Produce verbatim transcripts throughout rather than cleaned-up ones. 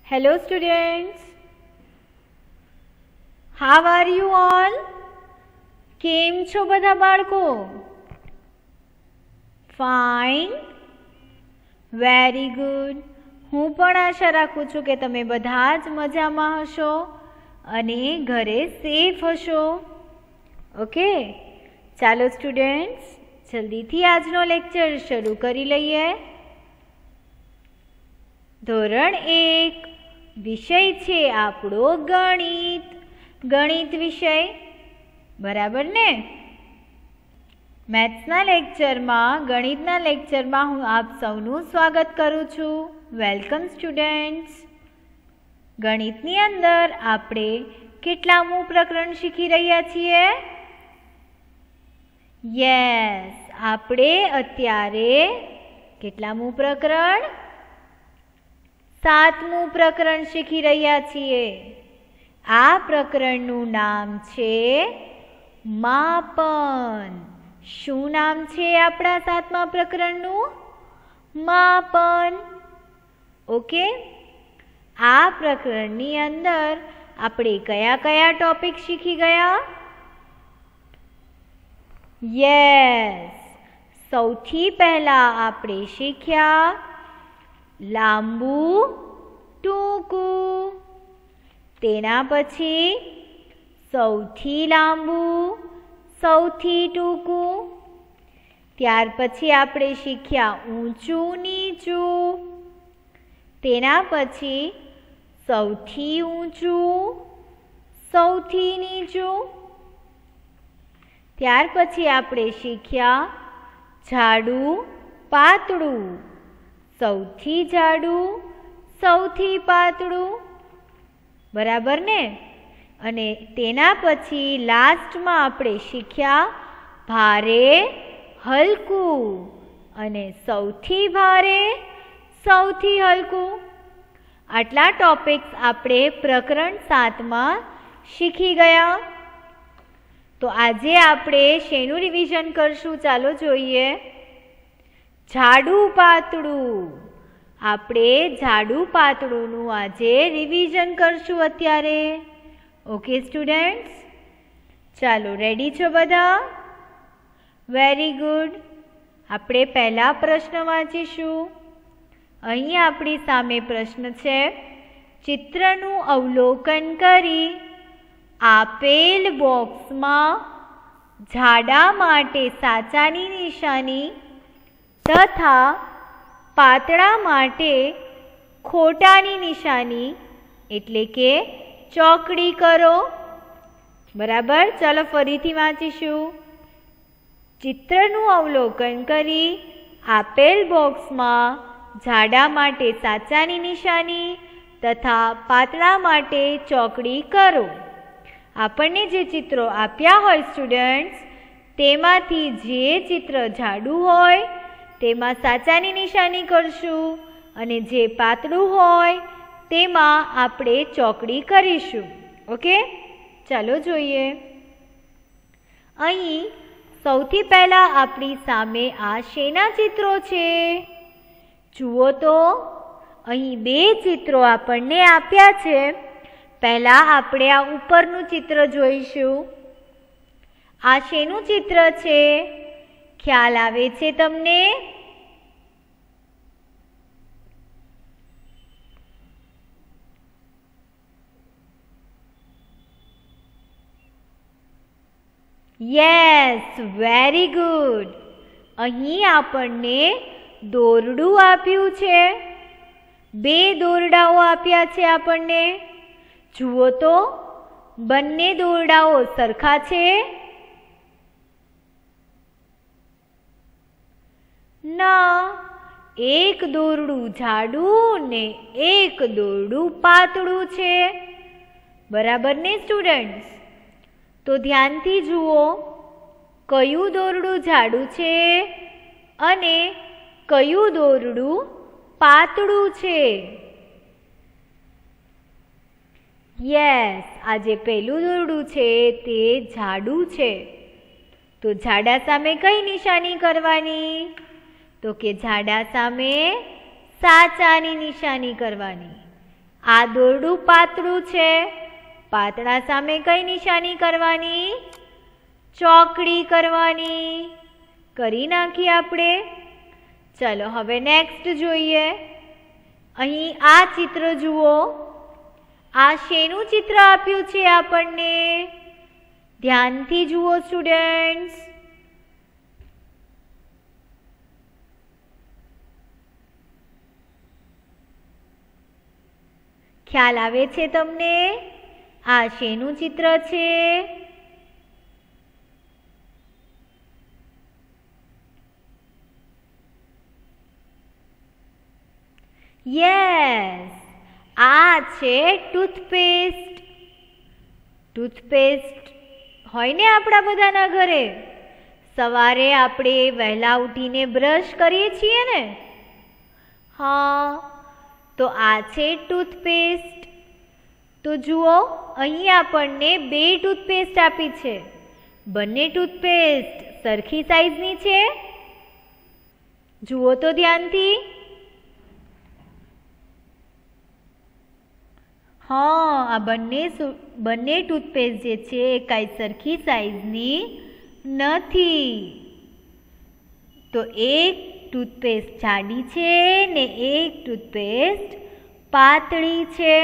Hello students, how are you all? કેમ છો બધા બાળકો? Fine, very good. હું પણ આશા રાખું છું કે તમે બધા જ મજામાં હશો અને ઘરે સેફ હશો. ઓકે, ચાલો સ્ટુડન્ટ્સ જલ્દીથી આજનો લેક્ચર શરૂ કરી લઈએ. ધોરણ એક વિષય છે આપણો ગણિત. ગણિત વિષય, બરાબર ને? મેથ્સના લેક્ચરમાં ગણિતના લેક્ચરમાં હું આપ સૌનું સ્વાગત કરું છું. Welcome students. ગણિતની અંદર આપણે કેટલામું પ્રકરણ શીખી રહ્યા છીએ? યસ, આપણે અત્યારે કેટલામું પ્રકરણ? સાતમું પ્રકરણ શીખી રહ્યા છીએ. આ પ્રકરણનું નામ છે માપન. શું નામ છે આપણા સાતમા પ્રકરણનું? માપન. ઓકે, આ પ્રકરણની અંદર આપણે કયા કયા ટોપિક શીખી ગયા? યસ, સૌથી પહેલા આપણે શીખ્યા લાંબુ ટૂંકું. તેના પછી સૌથી લાંબુ, સૌથી ટૂંકું. ત્યાર પછી આપણે શીખ્યા ઊંચું નીચું. તેના પછી સૌથી ઊંચું, સૌથી નીચું. ત્યાર પછી આપણે શીખ્યા જાડું પાતળું. સૌથી જાડું, સૌથી પાતળું, બરાબર ને? અને તેના પછી લાસ્ટમાં આપણે શીખ્યા ભારે હલકું અને સૌથી ભારે, સૌથી હલકું. આટલા ટોપિક્સ આપણે પ્રકરણ સાતમાં શીખી ગયા. તો આજે આપણે શેનું રિવિઝન કરશું? ચાલો જોઈએ. જાડું પાતળું. આપણે જાડું પાતળુંનું આજે રિવિઝન કરશું અત્યારે. ઓકે સ્ટુડન્ટ્સ, ચાલો રેડી છો બધા? Very good. આપણે પહેલા પ્રશ્ન વાંચીશું. અહીં આપણી સામે પ્રશ્ન છે, ચિત્રનું અવલોકન કરી આપેલ બોક્સમાં જાડા માટે સાચાની નિશાની તથા પાતળા માટે ખોટાની નિશાની એટલે કે ચોકડી કરો. બરાબર? ચાલો ફરીથી વાંચીશું. ચિત્રનું અવલોકન કરી આપેલ બોક્સમાં જાડા માટે સાચાની નિશાની તથા પાતળા માટે ચોકડી કરો. આપણને જે ચિત્રો આપ્યા હોય સ્ટુડન્ટ્સ, તેમાંથી જે ચિત્ર જાડું હોય તેમાં સાચાની નિશાની કરશું અને જે પાતળું હોય તેમાં આપણે ચોકડી કરીશું. ઓકે, ચાલો જોઈએ. અહીં સૌથી પહેલા આપણી સામે આ શેના ચિત્રો છે? જુઓ તો, અહીં બે ચિત્રો આપણને આપ્યા છે. પહેલા આપણે આ ઉપરનું ચિત્ર જોઈશું. આ શેનું ચિત્ર છે? ખ્યાલ આવે છે તમને? Yes, very good. અહીં આપણને દોરડું આપ્યું છે. બે દોરડાઓ આપ્યા છે આપણને. જુઓ તો, બંને દોરડાઓ સરખા છે? ના, એક દોરડું જાડું ને એક દોરડું પાતળું છે. બરાબર ને સ્ટુડન્ટ્સ? તો ધ્યાનથી જુઓ, કયું દોરડું જાડું છે અને કયું દોરડું પાતળું છે? યસ, આ જે પહેલું દોરડું છે તે જાડું છે. તો જાડા સામે કઈ નિશાની કરવાની? તો કે જાડા સામે સાચાની નિશાની કરવાની. આ દોરડું પાતળું છે, પાતળા સામે કઈ નિશાની કરવાની? ચોકડી કરવાની. કરી નાખી આપણે. ચલો હવે નેક્સ્ટ જોઈએ. અહીં આ ચિત્ર જુઓ. આ શેનું ચિત્ર આપ્યું છે આપણને? ધ્યાનથી જુઓ સ્ટુડન્ટ્સ. ખ્યાલ આવે છે તમને? આ શેનું ચિત્ર છે? યસ, આ છે ટૂથપેસ્ટ. ટૂથપેસ્ટ હોય ને આપણા બધાના ઘરે. સવારે આપણે વહેલા ઉઠીને બ્રશ કરીએ છીએ ને? હા, તો આ છે ટૂથપેસ્ટ. તો જુઓ, અહીં આપણને બે ટૂથપેસ્ટ આપી છે. બંને ટૂથપેસ્ટ સરખી સાઈઝની છે. જુઓ તો ધ્યાનથી. હા, આ બંને બંને ટૂથપેસ્ટ જે છે એ કાંઈ સરખી સાઈઝની નથી. તો એક ટૂથપેસ્ટ જાડી છે ને એક ટૂથપેસ્ટ પાતળી છે.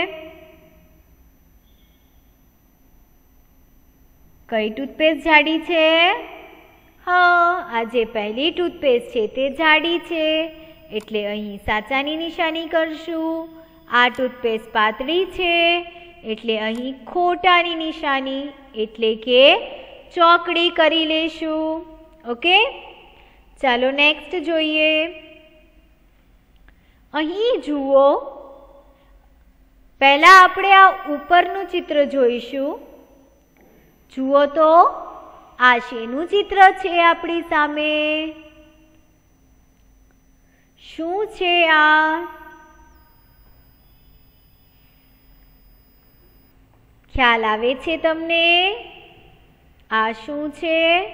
કઈ ટૂથપેસ્ટ જાડી છે? હા, આ જે પહેલી ટૂથપેસ્ટ છે તે જાડી છે, એટલે અહીં સાચાની નિશાની કરશું. આ ટૂથપેસ્ટ પાતળી છે એટલે અહીં ખોટાની નિશાની, એટલે કે ચોકડી કરી લેશું. ઓકે, ચાલો નેક્સ્ટ જોઈએ. અહીં જુઓ, પહેલા આપણે આ ઉપરનું ચિત્ર જોઈશું. જુઓ તો, આ શેનું ચિત્ર છે આપણી સામે? શું છે આ? ખ્યાલ આવે છે તમને? આ શું છે?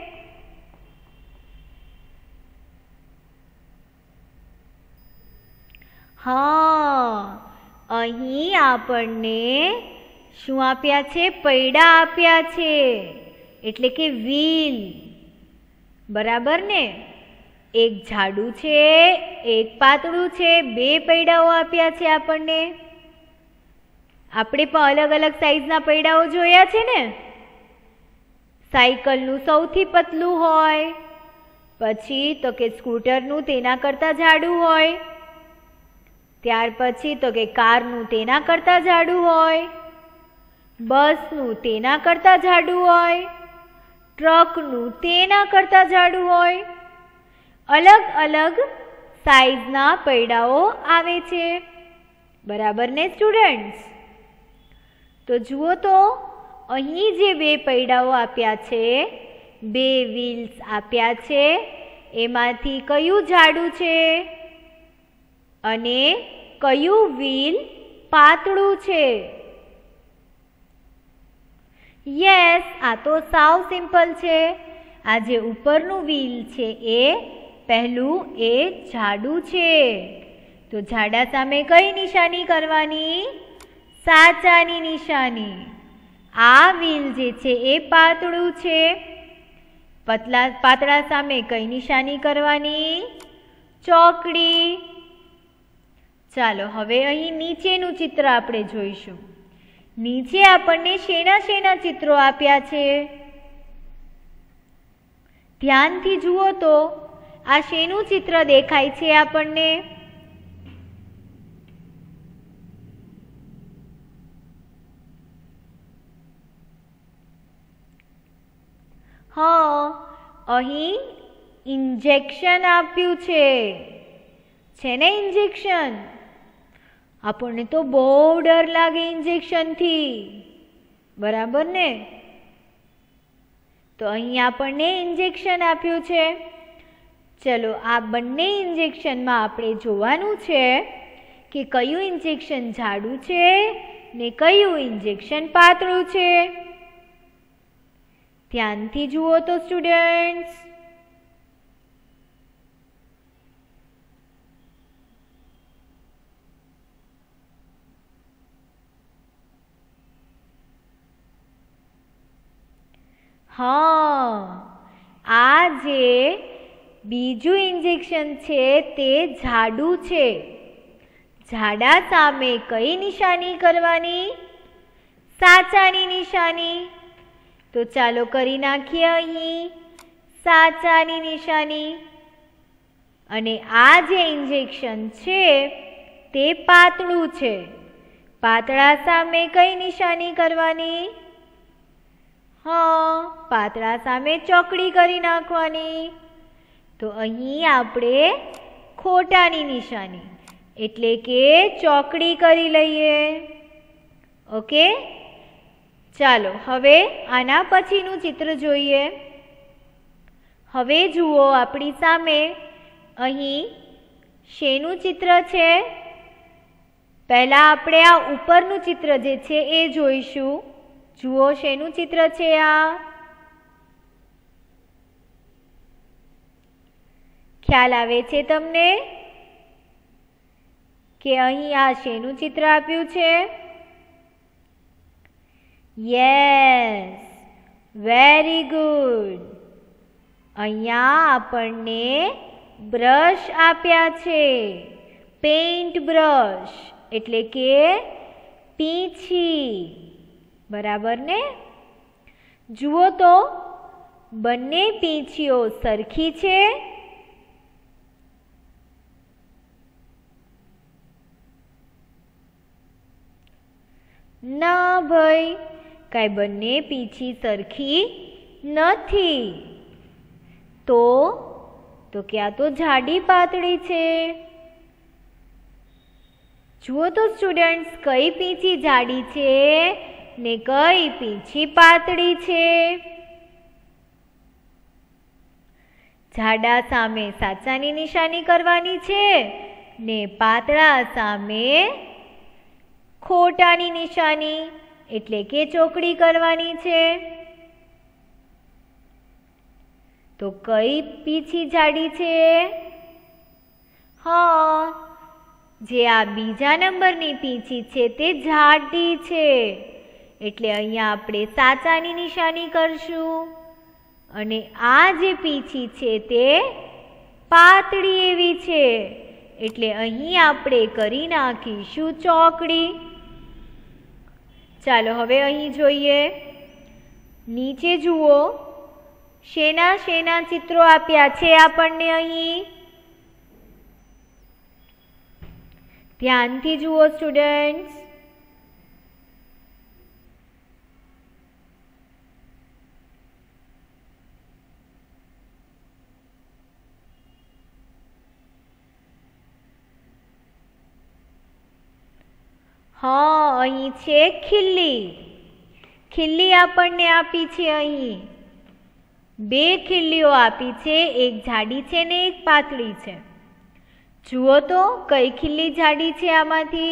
હા, અહીં આપણને શું આપ્યા છે? પૈડા આપ્યા છે, એટલે કે વ્હીલ. બરાબર ને? એક જાડું છે, એક પાતળું છે, બે પૈડાઓ આપ્યા છે આપણને. આપણે પણ અલગ અલગ સાઈઝના પૈડાઓ જોયા છે ને? સાયકલનું સૌથી પતલું હોય, પછી તો કે સ્કૂટરનું તેના કરતાં જાડું હોય, ત્યાર પછી તો કે કારનું તેના કરતાં જાડું હોય, બસનું તેના કરતાં જાડું હોય, ટ્રકનું તેના કરતાં જાડું હોય. અલગ અલગ સાઈઝના પૈડાઓ આવે છે. બરાબર ને સ્ટુડન્ટ્સ? તો જુઓ તો, અહીં જે બે પૈડાઓ આપ્યા છે, બે વ્હીલ્સ આપ્યા છે, એમાંથી કયું જાડું છે અને કયું વ્હીલ પાતળું છે? યસ, આ તો સાવ સિમ્પલ છે. આ જે ઉપરનું વ્હીલ છે એ પહેલું એ જાડું છે. તો જાડા સામે કઈ નિશાની કરવાની? સાચાની નિશાની. આ વ્હીલ જે છે એ પાતળું છે. પતલા પાતળા સામે કઈ નિશાની કરવાની? ચોકડી. ચાલો હવે અહીં નીચેનું ચિત્ર આપણે જોઈશું. નીચે આપણને શેના શેના ચિત્રો આપ્યા છે? ધ્યાનથી જુઓ તો, આ શેનું ચિત્ર દેખાય છે આપણને? હા, અહીં ઇન્જેક્શન આપ્યું છે. છે ને ઇન્જેક્શન? આપણને તો બહુ ડર લાગે ઇન્જેક્શનથી. બરાબર ને? તો અહીં આપણને ઇન્જેક્શન આપ્યું છે. ચલો, આ બંને ઇન્જેક્શનમાં આપણે જોવાનું છે કે કયું ઇન્જેક્શન જાડું છે ને કયું ઇન્જેક્શન પાતળું છે. ધ્યાનથી જુઓ તો સ્ટુડન્ટ્સ. हाँ, आ जे बीजू इंजेक्शन छे ते झाडू छे। झाडा सामे कई निशानी करवानी? साचानी निशानी। तो चालो करी नाखीए अहीं साचानी निशानी। अने आ जे इंजेक्शन छे ते पातळुं छे। पातळा सामे कई निशानी करवानी? हाँ, पातळा सामे ચોકડી करी नाखवानी। तो अहीं आपणे खोटानी निशानी एटले के ચોકડી करी लईए। ओके, चालो हवे आना पछीनुं चित्र जोईए। हवे जुओ आपणी सामे अहीं शेनुं चित्र छे? पहला आपणे आ उपरनुं चित्र जे छे ए जोईशुं। जुओ शेनुं चित्र छे आ? ख्याल आवे छे तमने के अहीं आ शेनुं चित्र आप्युं छे? Yes, very good. अहींया आपणने ब्रश आप्या छे, पेइंट ब्रश एटले के पींछी। बराबर ने? जुओ तो बंने पींछीओ सरखी छे? ना भाई, काई बंने पींछी सरखी नथी। तो तो क्या तो जाडी पातળી छे? जुओ तो स्टूडेंट्स, कई पींछी जाडी छे ने कई पींछी पातળી छे? जाडा सामे साचानी निशानी करवानी छे ने पातळा सामे खोटानी निशानी एटले के ચોકડી करवानी छे। तो कई पीछी जाडी छे? हाँ, जे आ बीजा नंबरनी पीछी छे ते जाडी छे एटले अहींया आपणे साचानी निशानी करशुं। अने आ जे पीछी छे ते पातળી एवी छे एटले અહીં આપણે કરી નાખીશું ચોકડી। ચાલો હવે અહીં જોઈએ, નીચે જુઓ શેના શેના ચિત્રો આપ્યા છે આપણને અહીં, ધ્યાનથી જુઓ સ્ટુડન્ટ્સ। हाँ, अहीं छे खिल्ली। खिल्ली आपणने आपी छे अहीं बे खिल्लीओ आपी छे, एक जाडी छे ने एक पातળી छे। जुओ तो कई खिल्ली जाडी छे आमांथी?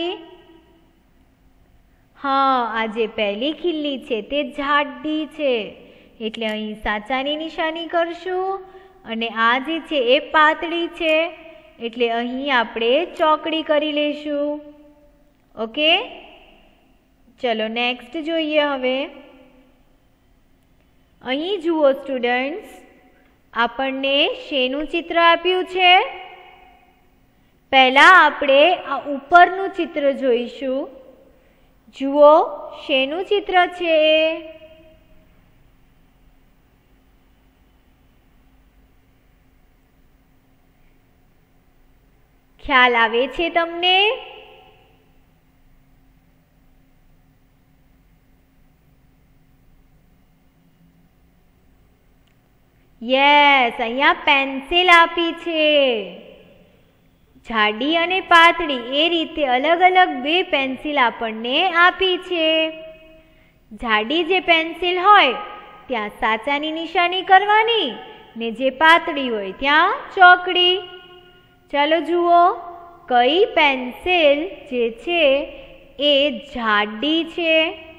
हाँ, आ जे पहली खिल्ली छे ते जाडी छे एटले अहीं साचानी निशानी करशुं अने आ जे छे ए पातળી छे एटले अहीं आपणे ચોકડી करी लेशुं। ओके, चलो नेक्स्ट जोईए। हवे अहीं जुओ स्टूडेंट्स, आपणने शेनुं चित्र आप्युं छे? पहला आपणे आ उपरनुं चित्र जोईशुं। जुओ शेनुं चित्र छे? ख्याल आवे छे तमने? यस, अहींया पेन्सिल आपी छे। जाडी अने पातળી ए रीते अलग अलग बे पेन्सिल आपणने आपी छे। जाडी जे पेन्सिल होय त्यां साचानी निशानी करवानी ने जे पातળી होय त्यां ચોકડી। चालो जुओ, कई पेन्सिल जे छे ए जाडी छे?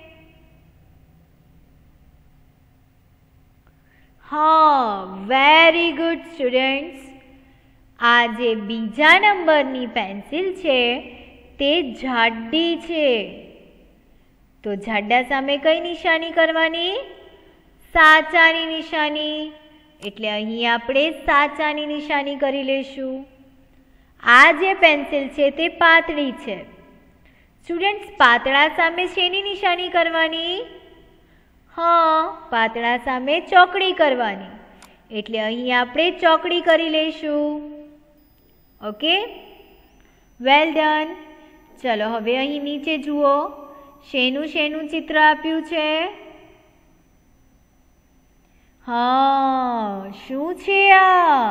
हाँ, वेरी गुड स्टूडेंट्स। आ जे बीजा नंबरनी पेन्सिल छे ते जाडी छे। तो जाडा सामे कई निशानी करवानी? સાચાની નિશાની, એટલે અહીં આપણે સાચાની નિશાની કરી લઈશું. આ જે પેન્સિલ છે તે પાતળી છે. સ્ટુડન્ટ્સ, પાતળા સામે શેની નિશાની કરવાની? હા, પાતળા સામે ચોકડી કરવાની, એટલે અહીં આપણે ચોકડી કરી લઈશું. Okay, well done. ચલો હવે અહીં નીચે જુઓ, શેનું શેનું ચિત્ર આપ્યું છે? હા, શું છે આ?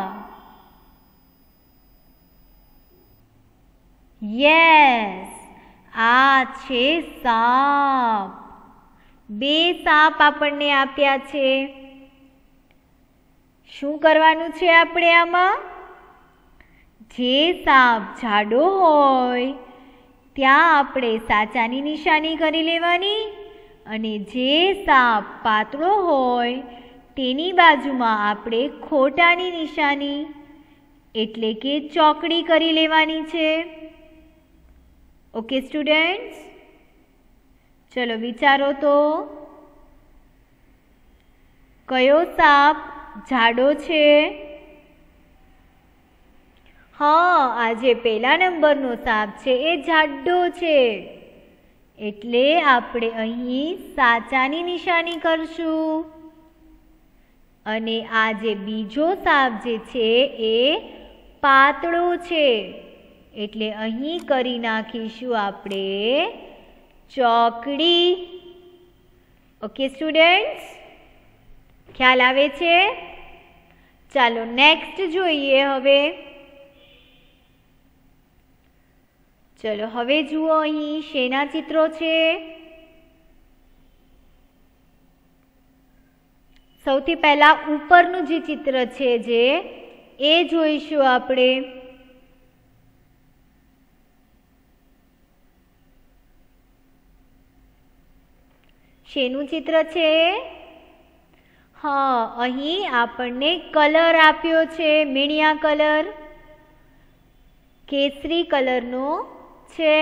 યસ, આ છે સાપ. બે સાપ આપણને આપ્યા છે. શું કરવાનું છે આપણે આમાં? જે સાપ જાડો હોય ત્યાં આપણે સાચાની નિશાની કરી લેવાની, અને જે સાપ પાતળો હોય તેની બાજુમાં આપણે ખોટાની નિશાની એટલે કે ચોકડી કરી લેવાની છે. ઓકે સ્ટુડન્ટ્સ, ચલો વિચારો તો, કયો સાપ જાડો છે? હા, આ જે પહેલા નંબરનો સાપ છે એ જાડો છે, એટલે આપણે અહીં સાચાની નિશાની કરશું. અને આ જે બીજો સાપ જે છે એ પાતળો છે, એટલે અહીં કરી નાખીશું આપણે ચોકડી. ઓકે સ્ટુડન્ટ્સ, ખ્યાલ આવે છે? ચાલો નેક્સ્ટ જોઈએ હવે. ચલો હવે જુઓ અહીં શેના ચિત્રો છે? સૌથી પહેલા ઉપરનું જે ચિત્ર છે જે એ જોઈશું આપણે. શેનું ચિત્ર છે? હા, અહીં આપણને કલર આપ્યો છે, મીણિયા કલર, કેસરી કલરનો છે.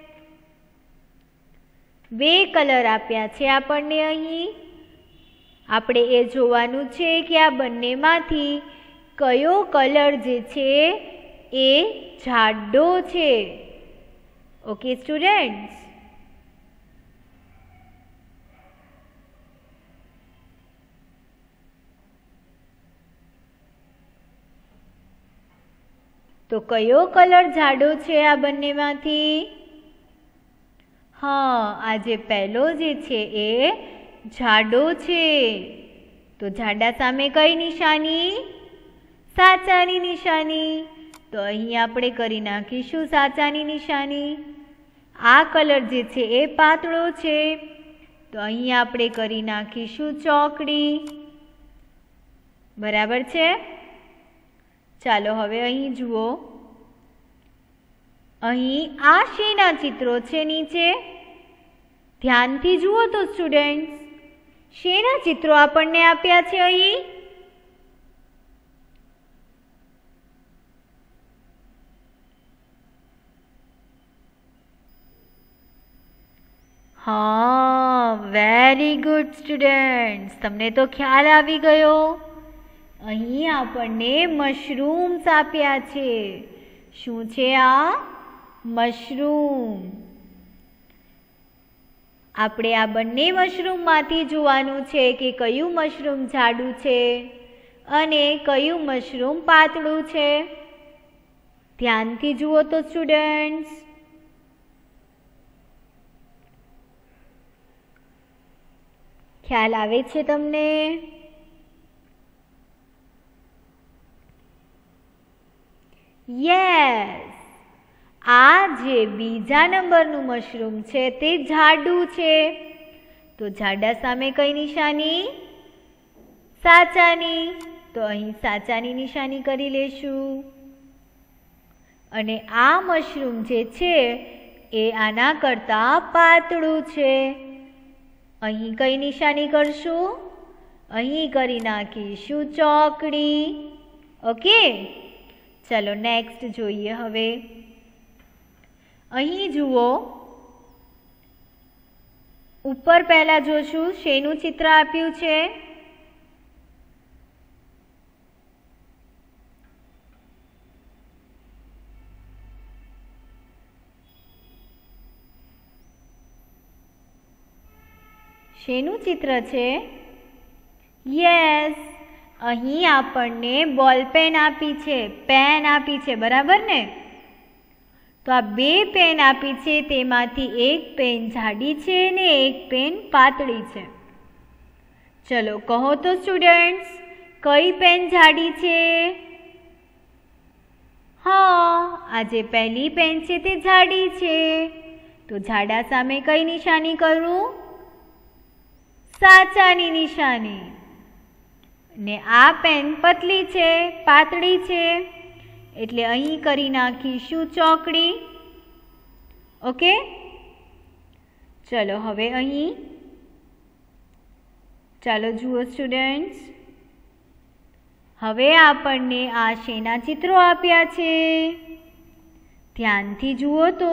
બે કલર આપ્યા છે આપણને અહીં. આપણે એ જોવાનું છે કે આ બંનેમાંથી કયો કલર જે છે એ જાડો છે. ઓકે સ્ટુડન્ટ્સ, તો કયો કલર જાડો છે આ બંનેમાંથી? હા, આ જે પહેલો જે છે એ જાડો છે. તો જાડા સામે કઈ નિશાની? સાચાની નિશાની. તો અહીં આપણે કરી નાખીશું સાચાની નિશાની. આ કલર જે છે એ પાતળો છે, તો અહીં આપણે કરી નાખીશું ચોકડી. બરાબર છે? ચાલો હવે અહીં જુઓ, અહીં આ શેના ચિત્રો છે નીચે? ધ્યાનથી જુઓ તો સ્ટુડન્ટ્સ, શેના ચિત્રો આપણને આપ્યા છે અહીં? હા, વેરી ગુડ સ્ટુડન્ટ્સ, તમને તો ખ્યાલ આવી ગયો. અહીં આપણને મશરૂમ્સ આપ્યા છે. શું છે આ? મશરૂમ. આપણે આ બંને મશરૂમમાંથી જોવાનું છે કે કયું મશરૂમ જાડું છે અને કયું મશરૂમ પાતળું છે. ધ્યાનથી જુઓ તો સ્ટુડન્ટ્સ. ખ્યાલ આવે છે તમને? યસ, આ જે બીજા નંબરનું મશરૂમ છે તે જાડું છે. તો જાડા સામે કઈ નિશાની? સાચાની. તો અહીં સાચાની નિશાની કરી લેશું. અને આ મશરૂમ જે છે એ આના કરતાં પાતળું છે. અહીં કઈ નિશાની કરશું? અહીં કરી નાખીશું ચોકડી. ઓકે, ચલો નેક્સ્ટ જોઈએ હવે. અહીં જુઓ, ઉપર પહેલા જોશું શેનું ચિત્ર આપ્યું છે? શેનું ચિત્ર છે? યસ, અહીં આપણને બોલ પેન આપી છે, પેન આપી છે, બરાબર ને? તો આ બે પેન આપી છે, તેમાંથી એક પેન જાડી છે ને એક પેન પાતળી છે. ચલો કહો તો સ્ટુડન્ટ્સ, કઈ પેન જાડી છે? હા, આ જે પહેલી પેન છે તે જાડી છે. તો જાડા સામે કઈ નિશાની કરું? સાચાની નિશાની. ને આ પેન પતલી છે, પાતળી છે, એટલે અહીં કરી નાખીશું ચોકડી. ઓકે, ચલો હવે અહીં ચાલો જુઓ સ્ટુડન્ટ્સ, હવે આપણને આ શેના ચિત્રો આપ્યા છે? ધ્યાનથી જુઓ તો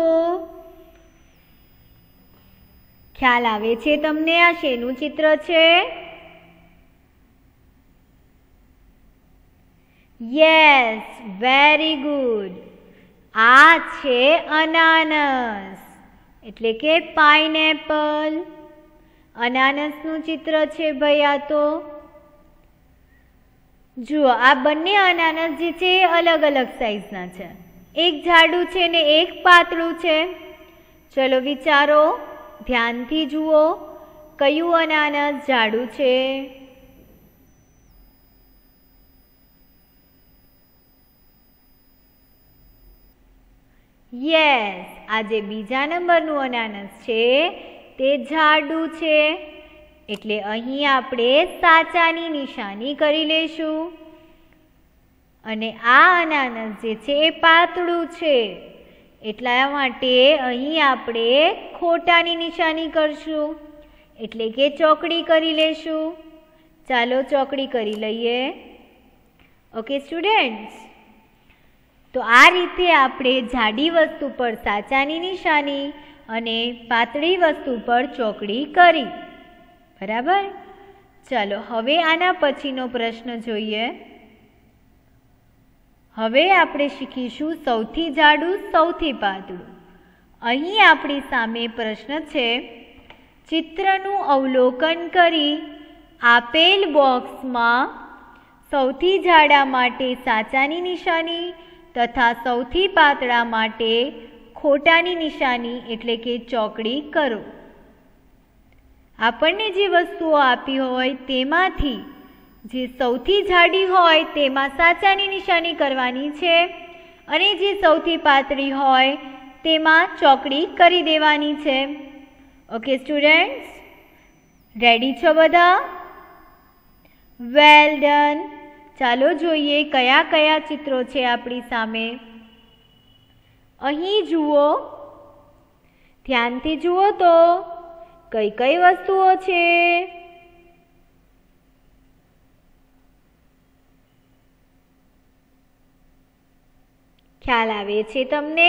ખ્યાલ આવે છે તમને આ શેનું ચિત્ર છે? Yes, very good. આ છે અનાનસ, એટલે કે પાઇનેપલ. અનાનસનું ચિત્ર છે ભાઈ આ તો. જુઓ, આ બંને અનાનસ જે છે એ અલગ અલગ સાઈઝના છે. એક જાડું છે ને એક પાતળું છે. ચલો વિચારો, ધ્યાનથી જુઓ, કયું અનાનસ જાડું છે? યસ, આ જે બીજા નંબરનું અનાનસ છે તે જાડું છે, એટલે અહીં આપણે સાચાની નિશાની કરી લેશું. અને આ અનાનસ જે છે એ પાતળું છે, એટલા માટે અહીં આપણે ખોટાની નિશાની કરશું, એટલે કે ચોકડી કરી લેશું. ચાલો ચોકડી કરી લઈએ. ઓકે સ્ટુડન્ટ્સ, તો આ રીતે આપણે જાડી વસ્તુ પર સાચાની નિશાની અને પાતળી વસ્તુ પર ચોકડી કરી. બરાબર? ચાલો હવે આના પછીનો પ્રશ્ન જોઈએ. હવે આપણે શીખીશું સૌથી જાડું, સૌથી પાતળું. અહીં આપણી સામે પ્રશ્ન છે, ચિત્રનું અવલોકન કરી આપેલ બોક્સમાં સૌથી જાડા માટે સાચાની નિશાની તથા સૌથી પાતળા માટે ખોટાની નિશાની એટલે કે ચોકડી કરો. આપણને જે વસ્તુઓ આપી હોય તેમાંથી જે સૌથી જાડી હોય તેમાં સાચાની નિશાની કરવાની છે અને જે સૌથી પાતળી હોય તેમાં ચોકડી કરી દેવાની છે. ઓકે સ્ટુડન્ટ્સ, રેડી છો બધા? Well done. ચાલો જોઈએ કયા કયા ચિત્રો છે આપણી સામે. અહીં જુઓ, ધ્યાનથી જુઓ તો કઈ કઈ વસ્તુઓ છે? ખ્યાલ આવે છે તમને?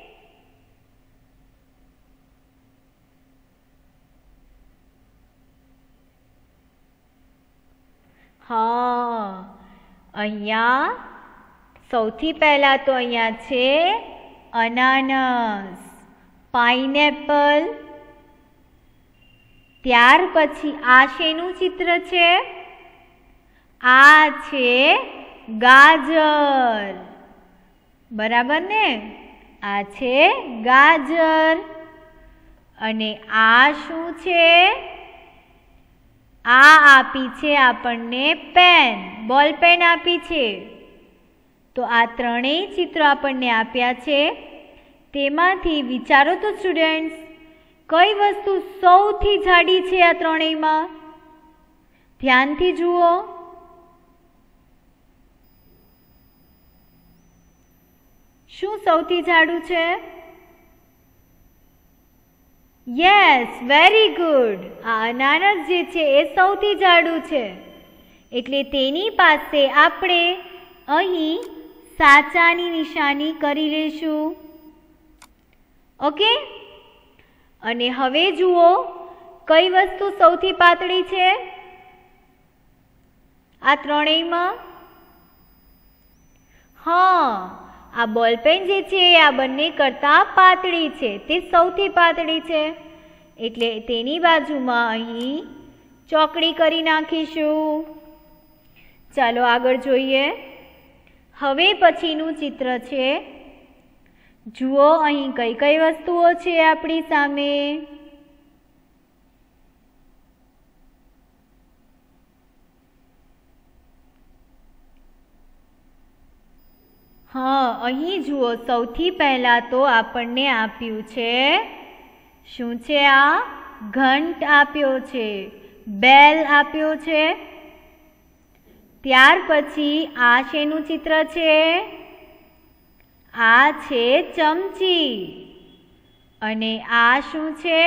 હા, અહીંયા સૌથી પહેલા તો અહીંયા છે અનાનસ, પાઇનેપલ. ત્યાર પછી આ શેનું ચિત્ર છે? આ છે ગાજર. બરાબર ને? આ છે ગાજર. અને આ શું છે? આ આપી છે આપણને પેન, બોલ પેન આપી છે. તો આ ત્રણેય ચિત્ર આપણને આપ્યા છે, તેમાંથી વિચારો તો સ્ટુડન્ટ્સ, કઈ વસ્તુ સૌથી જાડી છે આ ત્રણેયમાં? ધ્યાનથી જુઓ. શું સૌથી જાડું છે? Yes, very good. આ અનાનસ જે છે એ સૌથી જાડું છે, એટલે તેની પાસે આપણે અહીં સાચાની નિશાની કરી લેશું. ઓકે, અને હવે જુઓ કઈ વસ્તુ સૌથી પાતળી છે આ ત્રણેયમાં? હા, આ બોલપેન જે છે આ બંને કરતાં પાતળી છે, તે સૌથી પાતળી છે, એટલે તેની બાજુમાં અહીં ચોકડી કરી નાખીશું. ચાલો આગળ જોઈએ. હવે પછીનું ચિત્ર છે. જુઓ અહીં કઈ કઈ વસ્તુઓ છે આપણી સામે. હા, અહીં જુઓ, સૌથી પહેલા તો આપણને આપ્યું છે, શું છે આ? ઘંટ આપ્યો છે, બેલ આપ્યો છે. ત્યાર પછી આ શેનું ચિત્ર છે? આ છે ચમચી. અને આ શું છે?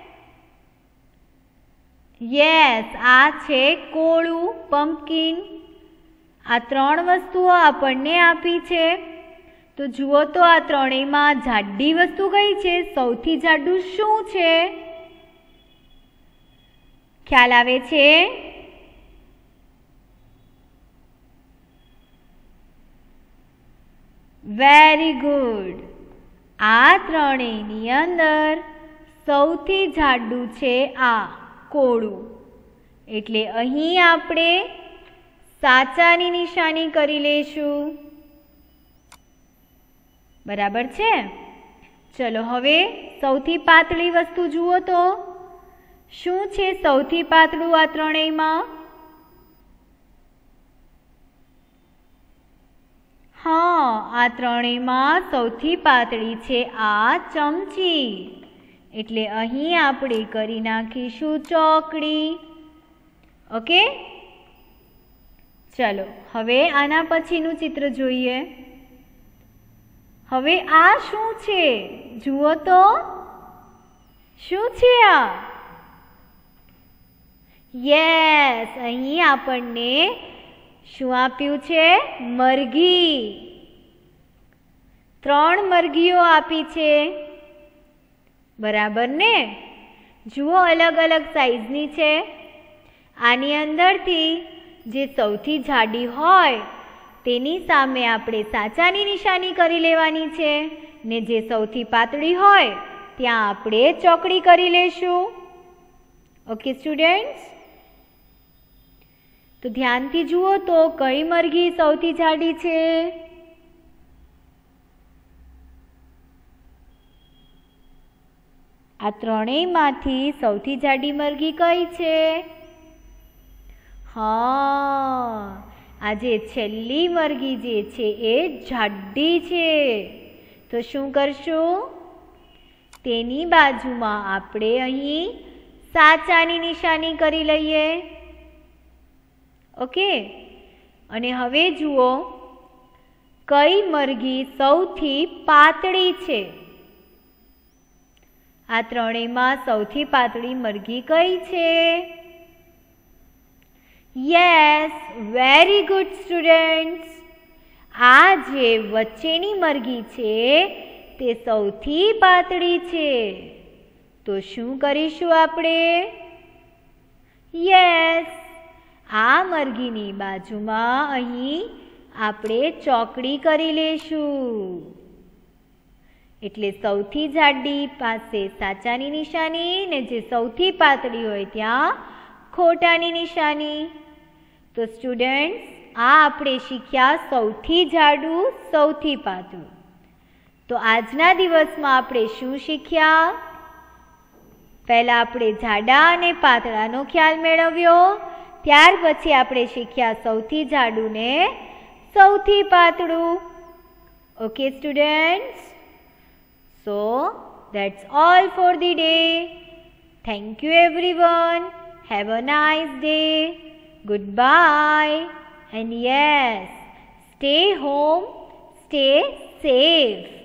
યસ, આ છે કોળું, પમ્પકિન. આ ત્રણ વસ્તુઓ આપણને આપી છે. તો જુઓ તો આ ત્રણેયમાં જાડી વસ્તુ કઈ છે? સૌથી જાડું શું છે? ખ્યાલ આવે છે? Very good. આ ત્રણેયની અંદર સૌથી જાડું છે આ કોળું. એટલે અહીં આપણે સાચાની નિશાની કરી લેશું. બરાબર છે? ચલો હવે સૌથી પાતળી વસ્તુ જુઓ તો શું છે સૌથી પાતળું આ ત્રણેયમાં? હા, આ ત્રણેયમાં સૌથી પાતળી છે આ ચમચી. એટલે અહીં આપણે કરી નાખીશું ચોકડી. ઓકે, ચલો હવે આના પછીનું ચિત્ર જોઈએ. હવે આ શું છે? જુઓ તો શું છે આ? યસ, અહીં આપણને શું આપ્યું છે? મરઘી. ત્રણ મરઘીઓ આપી છે. બરાબર ને? જુઓ, અલગ અલગ સાઈઝની છે. આની અંદરથી જે સૌથી જાડી હોય તેની સામે આપણે સાચાની નિશાની કરી લેવાની છે, ને જે સૌથી પાતળી હોય ત્યાં આપણે ચોકડી કરી લેશું. ઓકે સ્ટુડન્ટ્સ, તો ધ્યાનથી જુઓ તો કઈ મરઘી સૌથી જાડી છે? આ ત્રણેયમાંથી સૌથી જાડી મરઘી કઈ છે? હા, આ જે છેલ્લી મરઘી જે છે એ જાડી છે. તો શું કરશું? તેની બાજુમાં આપણે અહીં સાચાની નિશાની કરી લઈએ. ઓકે, અને હવે જુઓ કઈ મરઘી સૌથી પાતળી છે? આ ત્રણેયમાં સૌથી પાતળી મરઘી કઈ છે? Yes, very good students. આ જે વચ્ચેની મરઘી છે તે સૌથી પાતળી છે. તો શું કરીશું આપણે? યસ, આ મરઘીની બાજુમાં અહીં આપણે ચોકડી કરી લેશું. એટલે સૌથી જાડી પાસે સાચાની નિશાની, ને જે સૌથી પાતળી હોય ત્યાં ખોટાની નિશાની. તો સ્ટુડન્ટ્સ, આ આપણે શીખ્યા સૌથી જાડું, સૌથી પાતળું. તો આજના દિવસમાં આપણે શું શીખ્યા? પહેલા આપણે જાડા અને પાતળાનો ખ્યાલ મેળવ્યો. ત્યાર પછી આપણે શીખ્યા સૌથી જાડું ને સૌથી પાતળું. Okay students, so that's all for the day. Thank you everyone. Have a nice day. Goodbye. And yes, stay home, stay safe.